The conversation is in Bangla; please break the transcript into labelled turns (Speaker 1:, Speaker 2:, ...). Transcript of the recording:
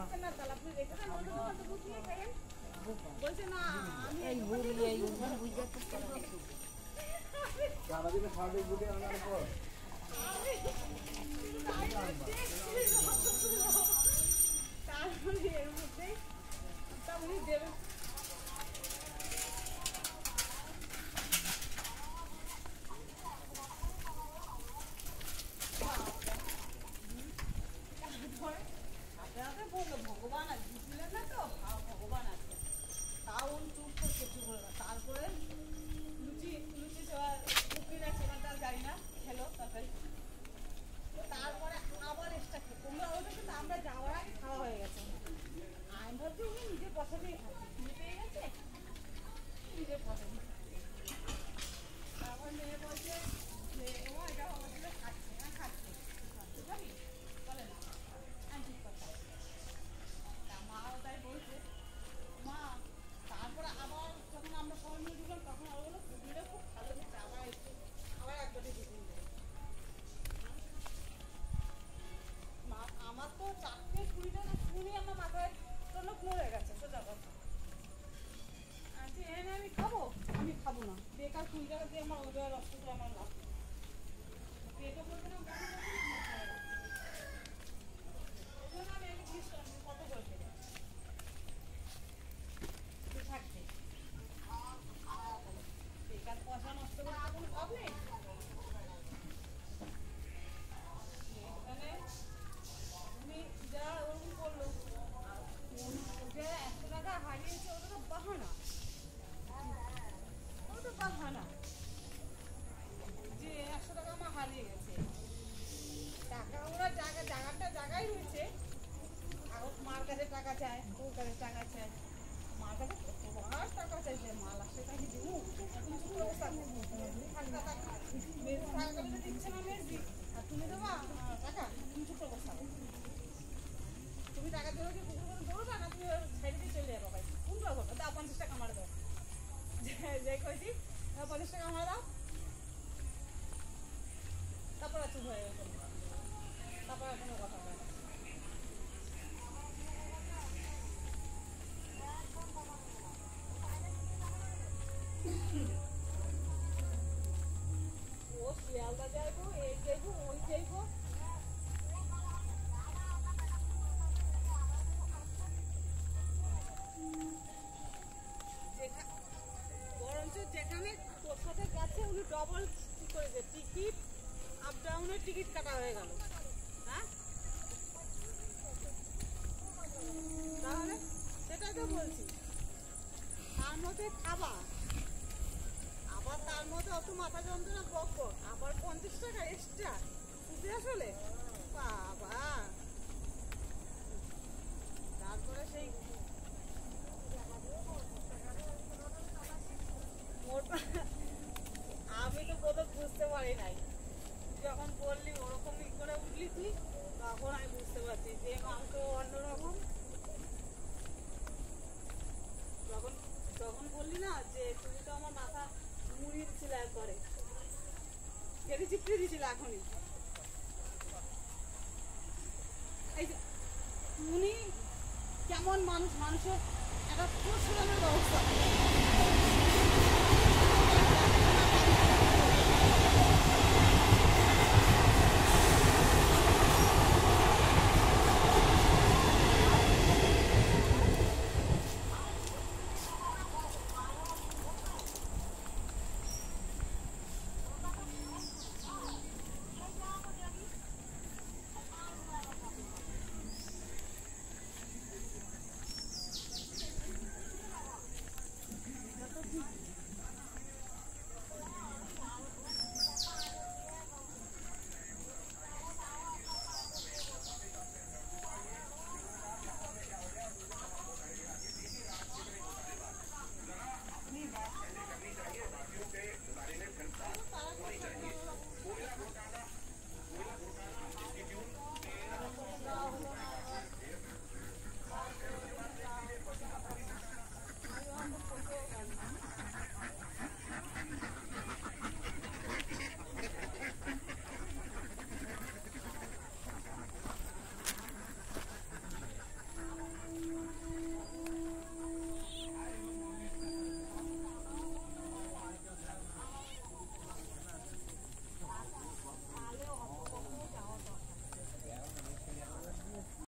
Speaker 1: ভগবান আছে বুঝলেন না তো, ভগবান আছে তাও চুপ করে কিছু বলে না। তারপরে লুচি লুচি পুকুরিরা সেখানটা যাই না খেলো তরকারি, তারপরে আবার এক্সট্রা খেয়ে তোমরা ওটা কিন্তু আমরা যাওয়ার আগে খাওয়া হয়ে গেছে। আমি ভাবছি উনি নিজের পছন্দেই খাচ্ছে, খুঁজে পেয়ে গেছে নিজের পছন্দ। তারপর মেয়ে বলছে যে ও এটা আমার জন্য খাচ্ছে না, খাচ্ছে যাবি বলে না আমি ঠিক কথা। তা মাও তাই বলছে মা। তারপরে আবার যখন আমরা সবাই মিলে ঢুকলাম তখন আবার বলো পুকুরিটা খুব ভালো হচ্ছে, আবার একটু আবার একবারে ঢুকুন দেবে। আমার তো চারটে কুড়িটা না শুনে আমার মাথায় টনক নড়ে গেছে সোজা কথা। এনে আমি খাবো, আমি খাবো না, বেকার 20 টাকা দিয়ে আমার ওদের রক্ত করে আমার লাভ পেটও করবে না, আমি একটা জিনিস কত করে দেবো থাকতে বেকার পয়সা নষ্ট করে কোনো লাভ নেই। উনি যা ওরকম করলো, যে 100 টাকা হারিয়েছে ওটা তো বাহানা, ওটা তো বাহানা যে 100 টাকা আমার হারিয়ে গেছে। টাকা ওরা জায়গাটা জায়গায় রয়েছে, মার কাছে টাকা চায়, ওর কাছে টাকা চায়, মার কাছে কতবার টাকা চাইছে, মাল আসে তাকে দিব এখন চুপ অবস্থা টাকা দিচ্ছে না মেরজি আর তুমি দেবা টাকা, তুমি চুপ অবস্থা তুমি টাকা দেবো কি কুকুর করে দৌড়বা না তুমি সাইডে দিয়ে চলে যাবো ভাই কোনটা করবো দাও 50 টাকা মারে দাও, যে কইছি 50 টাকা মারে দাও। তারপর চুপ হয়ে গেল, তারপর কোনো কথা বলে না। ও শিয়ালদা যাইবো, এই যাইবো, ওই যাইবো, বরঞ্চ যেখানে তোর সাথে গেছে উনি ডবল করেছে টিকিট, আপ ডাউনের টিকিট কাটা হয়ে গেল। হ্যাঁ তাহলে সেটাই তো বলছি, তার মধ্যে খাবার, আবার তার মধ্যে অত মাথা যন্ত্রণা বক, আবার 50 টাকা এক্সট্রা বুঝে আসলে বাবা। তারপরে সেই আমি তো বোধ বুঝতে পারি নাই, যখন বললি ওরকমই করে উঠলি তুই তখন আমি বুঝতে পারছি যে মাংস অন্যরকম। যখন বললি না যে তুমি তো আমার মাথা মুড়িয়ে দিচ্ছিলে একবারে, কেটে চিপড়ে দিয়েছিল এখনই। এই যে উনি কেমন মানুষ, মানুষের একটা প্রশ্নের